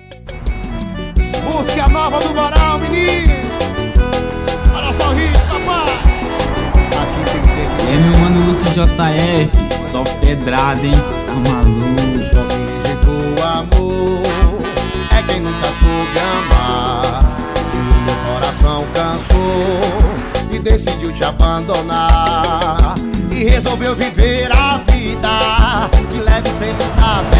Música nova do Moral, menino. Olha só o hit, papai. Aqui tem gente. É meu mano Luke JF, só pedrada, hein? Tá maluco. Só virgem do amor é quem nunca soube amar. E o meu coração cansou e decidiu te abandonar. E resolveu viver a vida que leve sem muita